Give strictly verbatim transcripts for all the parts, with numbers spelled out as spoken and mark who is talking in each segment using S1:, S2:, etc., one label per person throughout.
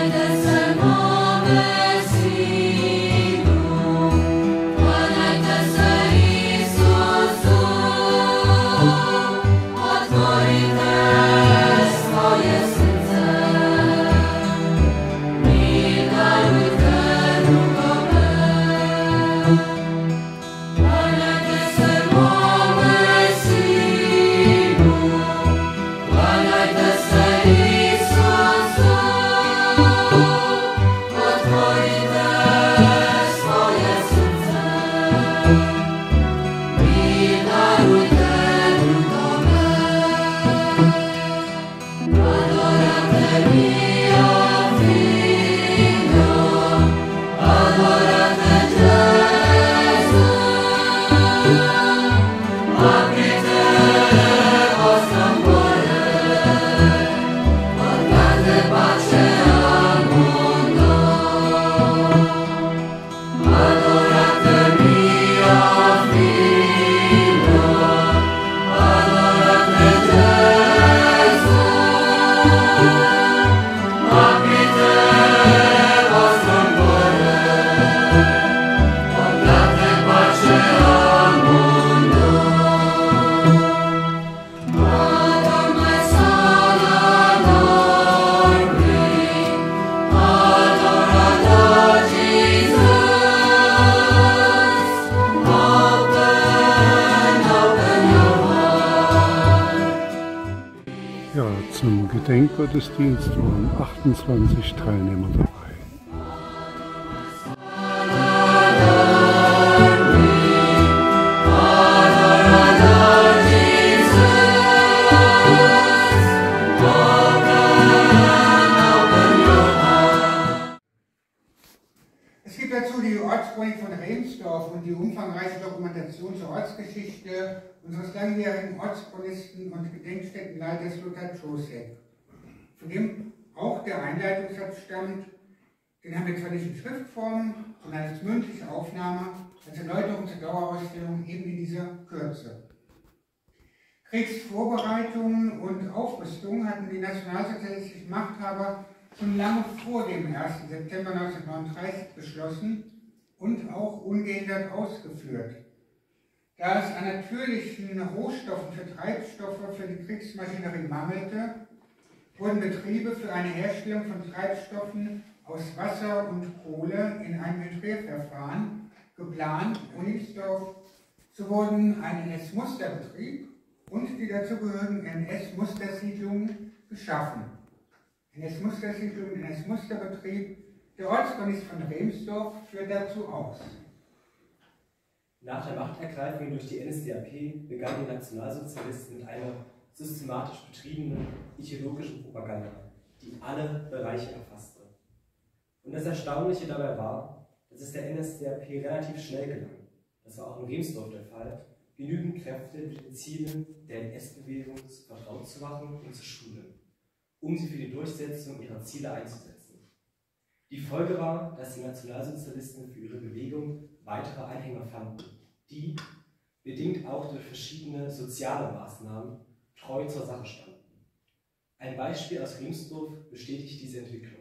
S1: Zum Gedenkgottesdienst waren achtundzwanzig Teilnehmer dabei.
S2: Es gibt dazu die Ortschronik von Remsdorf und die umfangreiche Dokumentation zur Ortsgeschichte unseres langjährigen Ortschronisten und Gedenkstättenleiters Lothar Czosek, von dem auch der Einleitungssatz stammt. Den haben wir zwar nicht in Schriftform, sondern als mündliche Aufnahme, als Erläuterung zur Dauerausstellung eben in dieser Kürze. Kriegsvorbereitungen und Aufrüstung hatten die nationalsozialistischen Machthaber schon lange vor dem ersten September neunzehnhundertneununddreißig beschlossen und auch ungehindert ausgeführt. Da es an natürlichen Rohstoffen für Treibstoffe für die Kriegsmaschinerie mangelte, wurden Betriebe für eine Herstellung von Treibstoffen aus Wasser und Kohle in einem Hydrierverfahren geplant in Unigsdorf. So wurden ein N S-Musterbetrieb und die dazugehörigen N S-Mustersiedlungen geschaffen. N S-Mustersiedlung, N S-Musterbetrieb. Der Ortschronist von Remsdorf führt dazu aus.
S3: Nach der Machtergreifung durch die N S D A P begannen die Nationalsozialisten mit einer systematisch betriebenen ideologischen Propaganda, die alle Bereiche erfasste. Und das Erstaunliche dabei war, dass es der N S D A P relativ schnell gelang, das war auch in Remsdorf der Fall, genügend Kräfte mit den Zielen der N S-Bewegung vertraut zu machen und zu schulen, um sie für die Durchsetzung ihrer Ziele einzusetzen. Die Folge war, dass die Nationalsozialisten für ihre Bewegung weitere Anhänger fanden, die, bedingt auch durch verschiedene soziale Maßnahmen, treu zur Sache standen. Ein Beispiel aus Remsdorf bestätigt diese Entwicklung.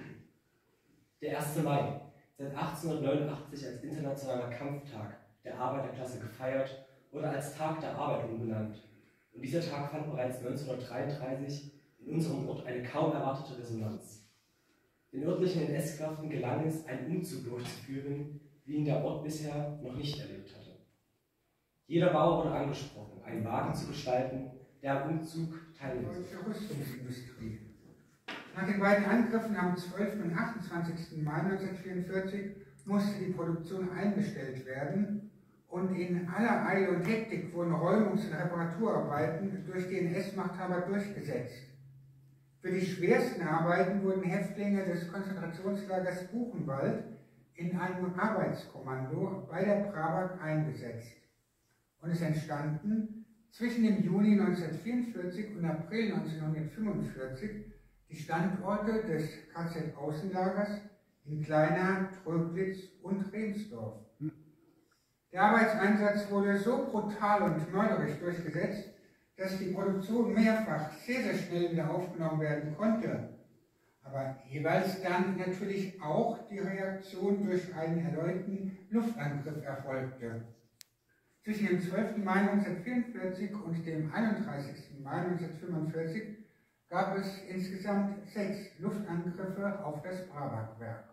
S3: Der erste Mai, seit achtzehnhundertneunundachtzig als internationaler Kampftag der Arbeiterklasse gefeiert, wurde als Tag der Arbeit umbenannt. Und dieser Tag fand bereits neunzehnhundertdreiunddreißig in unserem Ort eine kaum erwartete Resonanz. Den örtlichen N S-Kräften gelang es, einen Umzug durchzuführen, wie ihn der Ort bisher noch nicht erlebt hatte. Jeder Bauer wurde angesprochen, einen Wagen zu gestalten, der am Umzug teilnehmen
S2: sollte. Rüstungsindustrie. Nach den beiden Angriffen am zwölften und achtundzwanzigsten Mai neunzehnhundertvierundvierzig musste die Produktion eingestellt werden und in aller Eile und Hektik wurden Räumungs- und Reparaturarbeiten durch die N S-Machthaber durchgesetzt. Für die schwersten Arbeiten wurden Häftlinge des Konzentrationslagers Buchenwald in einem Arbeitskommando bei der Prabak eingesetzt. Und es entstanden zwischen dem Juni neunzehnhundertvierundvierzig und April neunzehnhundertfünfundvierzig die Standorte des K Z-Außenlagers in Kleina, Tröblitz und Remsdorf. Der Arbeitseinsatz wurde so brutal und mörderisch durchgesetzt, dass die Produktion mehrfach sehr, sehr schnell wieder aufgenommen werden konnte. aber jeweils dann natürlich auch die Reaktion durch einen erneuten Luftangriff erfolgte. Zwischen dem zwölften Mai neunzehnhundertvierundvierzig und dem einunddreißigsten Mai neunzehnhundertfünfundvierzig gab es insgesamt sechs Luftangriffe auf das Brabak-Werk.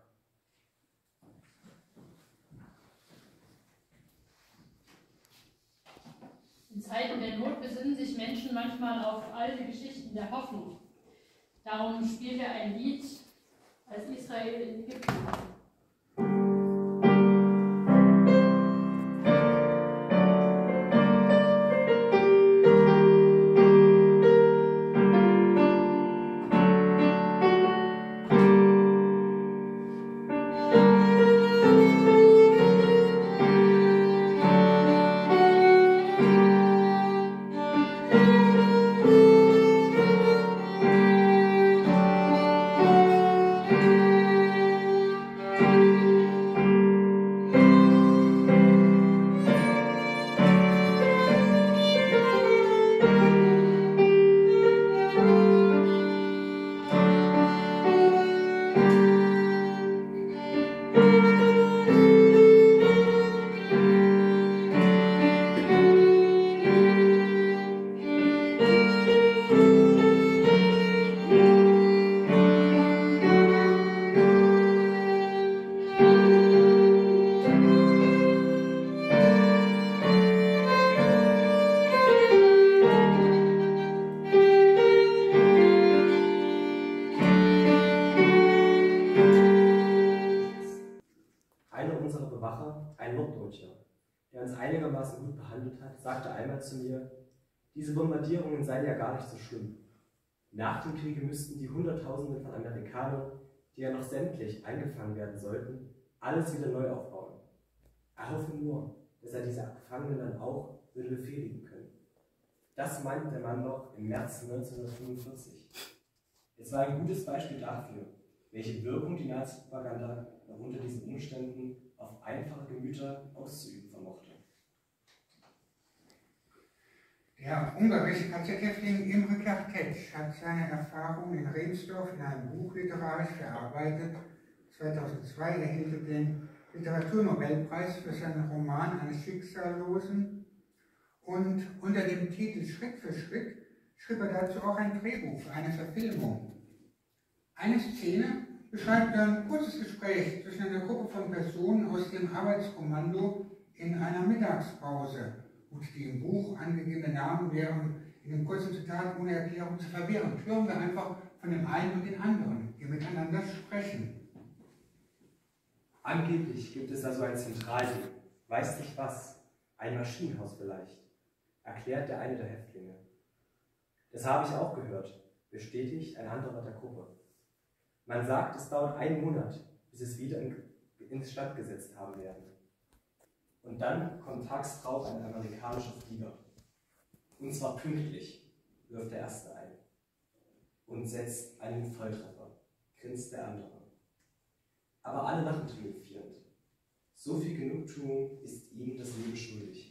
S4: In Zeiten der Not besinnen sich Menschen manchmal auf alte Geschichten der Hoffnung. Darum spielt er ein Lied, als Israel in Ägypten war.
S3: einigermaßen gut behandelt hat, sagte einmal zu mir, diese Bombardierungen seien ja gar nicht so schlimm. Nach dem Kriege müssten die Hunderttausende von Amerikanern, die ja noch sämtlich eingefangen werden sollten, alles wieder neu aufbauen. Er hoffe nur, dass er diese Gefangenen dann auch würde befehligen können. Das meinte der Mann noch im März neunzehnhundertfünfundvierzig. Es war ein gutes Beispiel dafür, welche Wirkung die Nazi-Propaganda noch unter diesen Umständen auf einfache Gemüter auszuüben vermochte.
S2: Der ungarische K Z-Häftling Imre Kertész hat seine Erfahrungen in Rehnsdorf in einem Buch literarisch verarbeitet. zweitausendzwei erhielt er den Literaturnobelpreis für seinen Roman Eines Schicksallosen und unter dem Titel Schritt für Schritt schrieb er dazu auch ein Drehbuch für eine Verfilmung. Eine Szene beschreibt ein kurzes Gespräch zwischen einer Gruppe von Personen aus dem Arbeitskommando in einer Mittagspause. Und die im Buch angegebenen Namen wären in dem kurzen Zitat ohne Erklärung zu verwehren. Hören wir einfach von dem einen und den anderen, die miteinander sprechen.
S3: Angeblich gibt es also ein Zentralding, weiß nicht was, ein Maschinenhaus vielleicht, erklärt der eine der Häftlinge. Das habe ich auch gehört, bestätigt ein anderer der Gruppe. Man sagt, es dauert einen Monat, bis es wieder in, ins Stand gesetzt haben werden. Und dann kommt tags drauf ein amerikanischer Flieger. Und zwar pünktlich, wirft der erste ein. Und setzt einen Volltreffer, grinst der andere. Aber alle lachen triumphierend. So viel Genugtuung ist ihnen das Leben schuldig.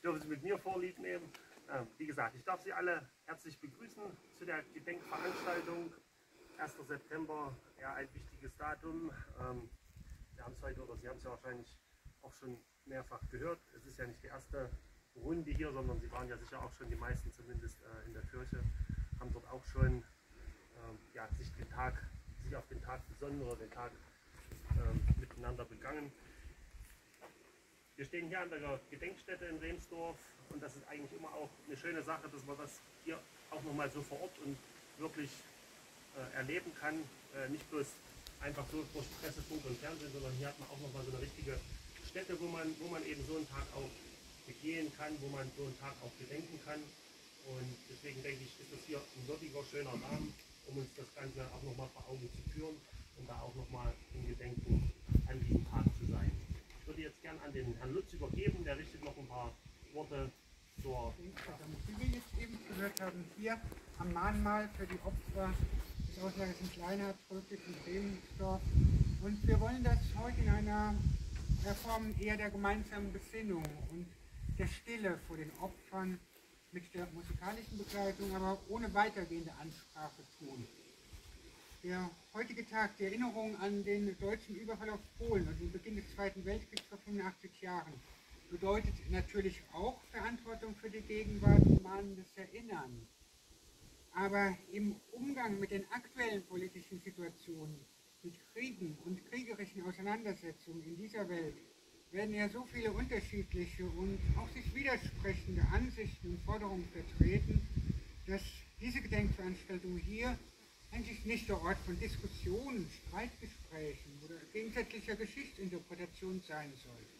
S5: dürfen Sie mit mir Vorlieb nehmen. Ähm, wie gesagt, ich darf Sie alle herzlich begrüßen zu der Gedenkveranstaltung. erster September, ja, ein wichtiges Datum. Ähm, wir haben es heute, oder Sie haben es ja wahrscheinlich auch schon mehrfach gehört. Es ist ja nicht die erste Runde hier, sondern Sie waren ja sicher auch schon, die meisten zumindest, äh, in der Kirche, haben dort auch schon ähm, ja, sich, den Tag, sich auf den Tag besonnen oder den Tag ähm, miteinander begangen. Wir stehen hier an der Gedenkstätte in Remsdorf und das ist eigentlich immer auch eine schöne Sache, dass man das hier auch nochmal so vor Ort und wirklich äh, erleben kann. Äh, nicht bloß einfach so durch Presse, Funk und Fernsehen, sondern hier hat man auch nochmal so eine richtige Stätte, wo man, wo man eben so einen Tag auch begehen kann, wo man so einen Tag auch gedenken kann. Und deswegen denke ich, ist das hier ein würdiger, schöner Rahmen, um uns das Ganze auch nochmal vor Augen zu führen und da auch nochmal im Gedenken an diesem Tag zu sein. Ich würde jetzt gern an den Herrn Lutz übergeben, der richtet noch ein paar Worte zur...
S2: Wie wir jetzt eben gehört haben, hier am Mahnmal für die Opfer des Auslagers in Kleinhardt, Tröglich und Remsdorf. Und wir wollen das heute in einer Form eher der gemeinsamen Besinnung und der Stille vor den Opfern mit der musikalischen Begleitung, aber ohne weitergehende Ansprache tun. Der heutige Tag der Erinnerung an den deutschen Überfall auf Polen und den Beginn des Zweiten Weltkriegs vor fünfundachtzig Jahren bedeutet natürlich auch Verantwortung für die Gegenwart und mahnendes Erinnern. Aber im Umgang mit den aktuellen politischen Situationen, mit Kriegen und kriegerischen Auseinandersetzungen in dieser Welt, werden ja so viele unterschiedliche und auch sich widersprechende Ansichten und Forderungen vertreten, dass diese Gedenkveranstaltung hier eigentlich nicht der Ort von Diskussionen, Streitgesprächen oder gegensätzlicher Geschichtsinterpretation sein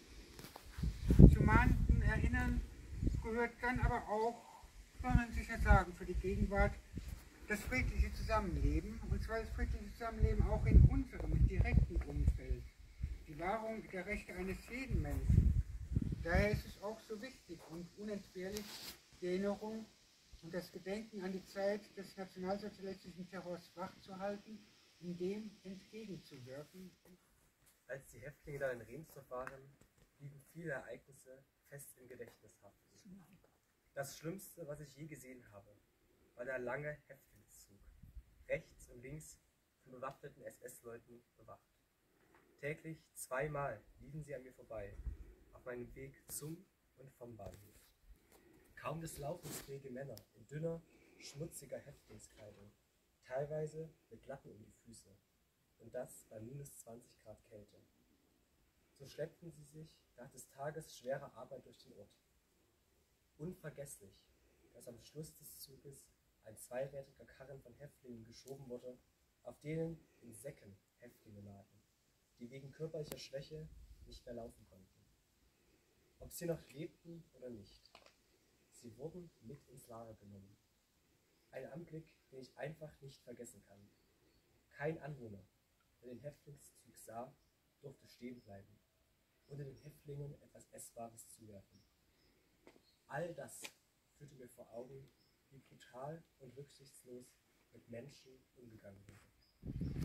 S2: soll. Zu mahnenden Erinnern gehört dann aber auch, kann man sicher sagen, für die Gegenwart das friedliche Zusammenleben, und zwar das friedliche Zusammenleben auch in unserem direkten Umfeld. Die Wahrung der Rechte eines jeden Menschen. Daher ist es auch so wichtig und unentbehrlich, die Erinnerung und das Gedenken an die Zeit des nationalsozialistischen Terrors wachzuhalten, um dem entgegenzuwirken.
S3: Als die Häftlinge dann in Remsdorf waren, blieben viele Ereignisse fest im Gedächtnis haften. Das Schlimmste, was ich je gesehen habe, war der lange Häftlingszug, rechts und links von bewaffneten S S-Leuten bewacht. Täglich zweimal liefen sie an mir vorbei, auf meinem Weg zum und vom Bahnhof. Kaum des Laufens fähige Männer in dünner, schmutziger Häftlingskleidung, teilweise mit Lappen um die Füße, und das bei minus zwanzig Grad Kälte. So schleppten sie sich nach des Tages schwerer Arbeit durch den Ort. Unvergesslich, dass am Schluss des Zuges ein zweirädriger Karren von Häftlingen geschoben wurde, auf denen in Säcken Häftlinge lagen, die wegen körperlicher Schwäche nicht mehr laufen konnten. Ob sie noch lebten oder nicht, sie wurden mit ins Lager genommen. Ein Anblick, den ich einfach nicht vergessen kann. Kein Anwohner, der den Häftlingszug sah, durfte stehen bleiben, ohne den Häftlingen etwas Essbares zuwerfen. All das führte mir vor Augen, wie brutal und rücksichtslos mit Menschen umgegangen wurde.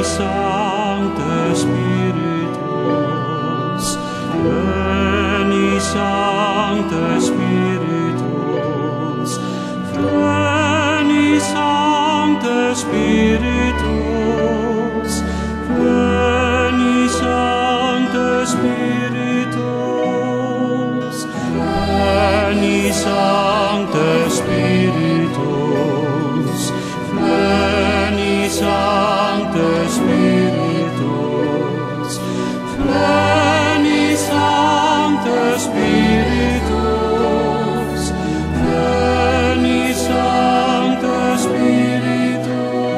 S6: Sancte Spiritus, veni Sancte Spiritus, veni Sancte Spiritus, veni Sancte Spiritus, veni Sancte Spiritus, veni Sancte Spiritus, veni Sancte Spiritus, veni Sancte Spiritus.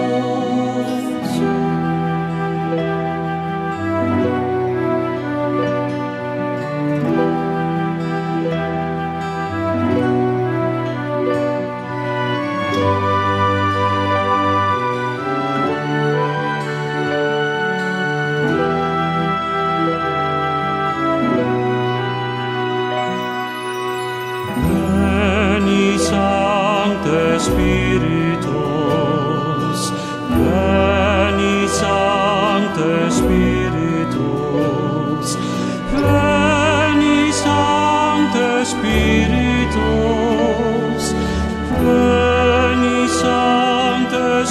S6: Veni Sancte Spiritus, veni Sancte Spiritus, veni Sancte Spiritus, veni Sancte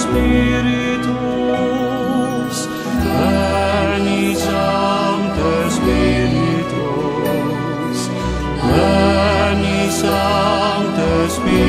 S6: Spiritus, veni Sancte Spiritus, veni Sancte Spiritus.